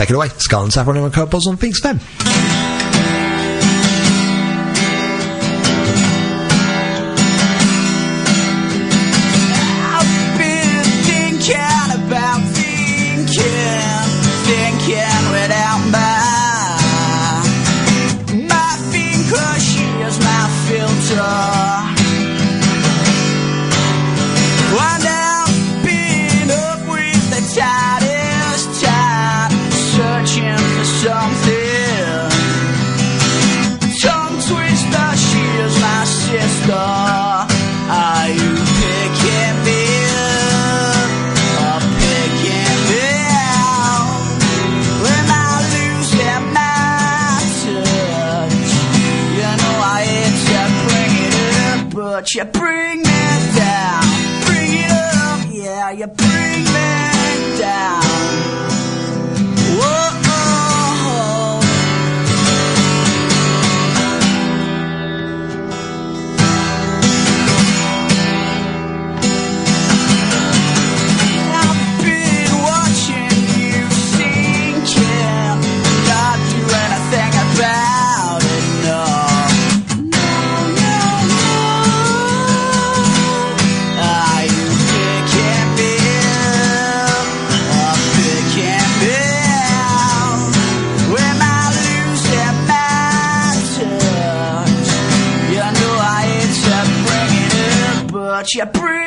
Take it away. Scarlett and Saffron and Buzz on Phoenix FM. I've been thinking about thinking without Marfinkla, she is my filter. And I've been up with the tightest tide, searching for something. Tongue twister, she is my sister. Are you picking me up or picking me out? When I lose my touch, you know I hate to bring it up, but you bring me down. Bring it up, yeah, you bring me down. Whoa. You bring